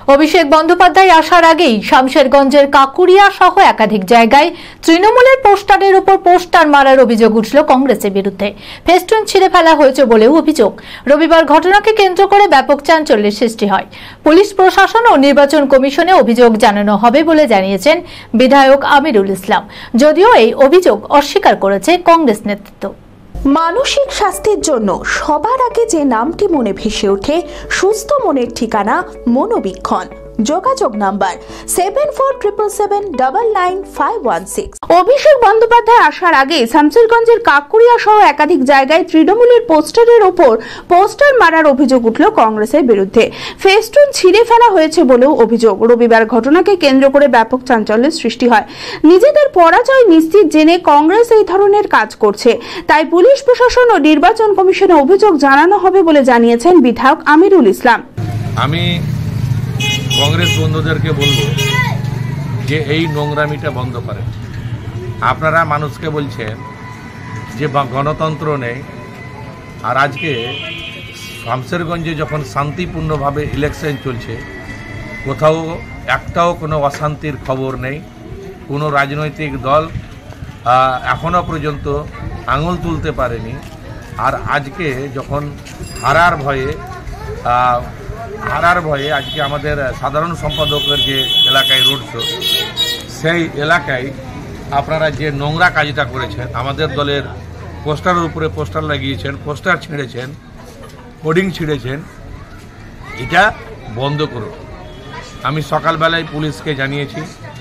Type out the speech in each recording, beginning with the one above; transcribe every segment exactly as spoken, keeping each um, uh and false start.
অভিষেক বন্দ্যোপাধ্যায় আসার আগেই শামশেরগঞ্জের কাকুরিয়া সহ একাধিক জায়গায় তৃণমূলের পোস্টারের উপর পোস্টার মারার অভিযোগ উঠল কংগ্রেসের বিরুদ্ধে। ফেস্টুন ছিঁড়ে ফেলা হয়েছে বলেও অভিযোগ। রবিবার ঘটনাকে কেন্দ্র করে ব্যাপক চাঞ্চল্যের সৃষ্টি হয়। পুলিশ প্রশাসন ও নির্বাচন কমিশনে অভিযোগ জানানো হবে বলে জানিয়েছেন বিধায়ক আমিরুল ইসলাম, যদিও এই অভিযোগ অস্বীকার করেছে কংগ্রেস নেতৃত্ব। মানসিক স্বাস্থ্যের জন্য সবার আগে যে নামটি মনে ভেসে ওঠে, সুস্থ মনের ঠিকানা মনোবীক্ষণ। যোগাযোগ number seven four triple seven double nine five one six. Abhishek Bandyopadhyay আসার আগে শামশেরগঞ্জের কাকুরিয়া সহ একাধিক জায়গায় তৃণমূলের পোস্টারের ওপর পোস্টার মারার অভিযোগ উঠল কংগ্রেসের বিরুদ্ধে। ফেস্টুন ছিঁড়ে ফেলা হয়েছে বলেও অভিযোগ। রবিবার ঘটনাকে কেন্দ্র করে ব্যাপক চাঞ্চল্যের সৃষ্টি হয়। নিজেদের পরাজয় নিশ্চিত জেনে কংগ্রেস এই ধরনের কাজ করছে, তাই পুলিশ প্রশাসন ও নির্বাচন কমিশনে অভিযোগ জানানো হবে বলে জানিয়েছেন বিধায়ক আমিরুল ইসলাম। আমি কংগ্রেস বন্ধুদেরকে বলবো যে এই নোংরামিটা বন্ধ করেন। আপনারা মানুষকে বলছেন যে গণতন্ত্র নেই, আর আজকে শামশেরগঞ্জে যখন শান্তিপূর্ণভাবে ইলেকশন চলছে, কোথাও একটাও কোনো অশান্তির খবর নেই। কোনো রাজনৈতিক দল এখনও পর্যন্ত আঙুল তুলতে পারেনি। আর আজকে যখন হারার ভয়ে হারার ভয়ে আজকে আমাদের সাধারণ সম্পাদকের যে এলাকায় রোড শো, সেই এলাকায় আপনারা যে নোংরা কাজটা করেছেন, আমাদের দলের পোস্টারের উপরে পোস্টার লাগিয়েছেন, পোস্টার ছিঁড়েছেন, হোর্ডিং ছিঁড়েছেন, এটা বন্ধ করুন। আমি সকালবেলায় পুলিশকে জানিয়েছি,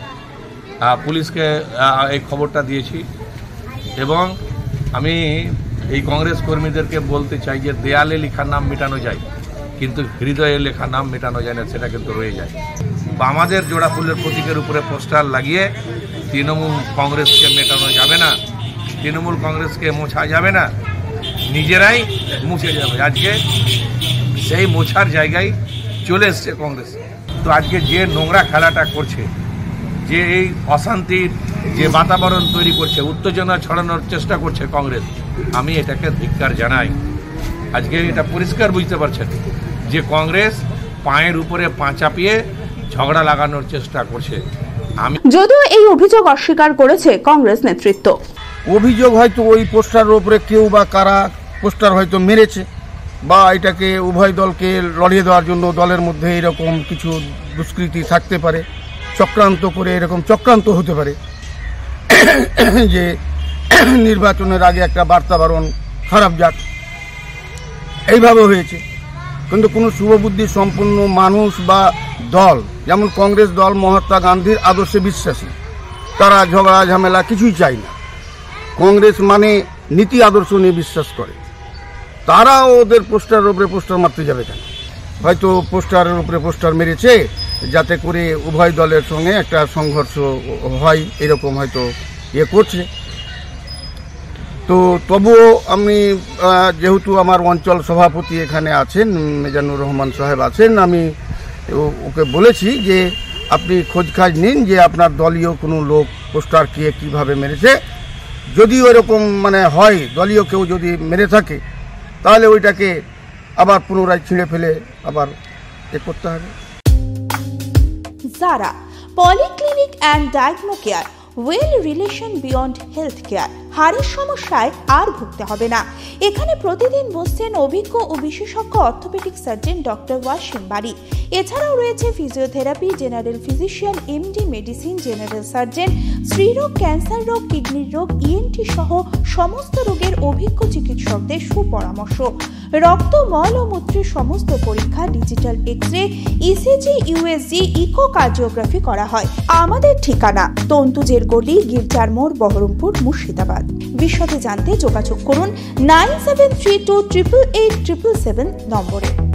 পুলিশকে এই খবরটা দিয়েছি, এবং আমি এই কংগ্রেস কর্মীদেরকে বলতে চাই যে দেয়ালে লেখার নাম মেটানো যায়, কিন্তু হৃদয়ে লেখা নাম মেটানো যায় না, সেটা কিন্তু রয়ে যায়। আমাদের জোড়া ফুলের প্রতীকের উপরে পোস্টার লাগিয়ে তৃণমূল কংগ্রেসকে মেটানো যাবে না, তৃণমূল কংগ্রেসকে মোছা যাবে না, নিজেরাই মুছে যাবে। আজকে সেই মোছার জায়গায় চলে এসছে কংগ্রেস। তো আজকে যে নোংরা খেলাটা করছে, যে এই অশান্তির যে বাতাবরণ তৈরি করছে, উত্তেজনা ছড়ানোর চেষ্টা করছে কংগ্রেস, আমি এটাকে ধিক্কার জানাই। আজকে এটা পরিষ্কার বুঝতে পারছেন যে কংগ্রেস পায়ের উপরে পা চাপিয়ে ঝগড়া লাগানোর চেষ্টা করছে। আমি যদিও এই অভিযোগ অস্বীকার করেছে কংগ্রেস নেতৃত্ব। অভিযোগ হয়তো ওই পোস্টারের উপরে কেউ বা কারা পোস্টার হয়তো মেরেছে, বা এটাকে উভয় দলকে লড়িয়ে দেওয়ার জন্য দলের মধ্যে এরকম কিছু দুষ্কৃতি থাকতে পারে, চক্রান্ত করে এরকম চক্রান্ত হতে পারে যে নির্বাচনের আগে একটা বার্তাবরণ খারাপ যাক, এইভাবে হয়েছে। কিন্তু কোনো শুভবুদ্ধি সম্পন্ন মানুষ বা দল, যেমন কংগ্রেস দল মহাত্মা গান্ধীর আদর্শে বিশ্বাসী, তারা ঝগড়া ঝামেলা কিছুই চায় না। কংগ্রেস মানে নীতি আদর্শ নিয়ে বিশ্বাস করে, তারা ওদের পোস্টারের উপরে পোস্টার মারতে যাবে কেন? হয়তো পোস্টারের উপরে পোস্টার মেরেছে যাতে করে উভয় দলের সঙ্গে একটা সংঘর্ষ হয়, এরকম হয়তো ইয়ে করছে। তো তবুও আমি, যেহেতু আমার অঞ্চল সভাপতি এখানে আছেন, মিজানুর রহমান সাহেব আছেন, আমি ওকে বলেছি যে আপনি খোঁজখাজ নিন যে আপনার দলীয় কোনো লোক পোস্টার কে কীভাবে মেরেছে। যদি ওইরকম মানে হয়, দলীয় কেউ যদি মেরে থাকে, তাহলে ওইটাকে আবার পুনরায় ছিঁড়ে ফেলে আবার এ করতে হবে। Zara polyclinic and diagno care, well relation beyond health care. হাড়ের সমস্যায় আর ভুগতে হবে না। এখানে প্রতিদিন বসছেন অভিজ্ঞ ও বিশেষজ্ঞ অর্থোপেডিক সার্জন ডক্টর ওয়াসিম বাড়ি। এছাড়াও রয়েছে physiotherapy, general physician, MD medicine, general surgeon, স্ত্রীরোগ, ক্যান্সার রোগ, কিডনির রোগ, ইএনটি সহ সমস্ত রোগের অভিজ্ঞ চিকিৎসকদের সুপরামর্শ। রক্ত, মল ও মূত্রের সমস্ত পরীক্ষা, digital X ray, ECG, USG, echocardiography করা হয়। আমাদের ঠিকানা তন্তুজের গলি, গির্জার মোড়, বহরমপুর, মুর্শিদাবাদ। বিশদে জানতে যোগাযোগ করুন nine seven three two triple eight triple seven নম্বরে।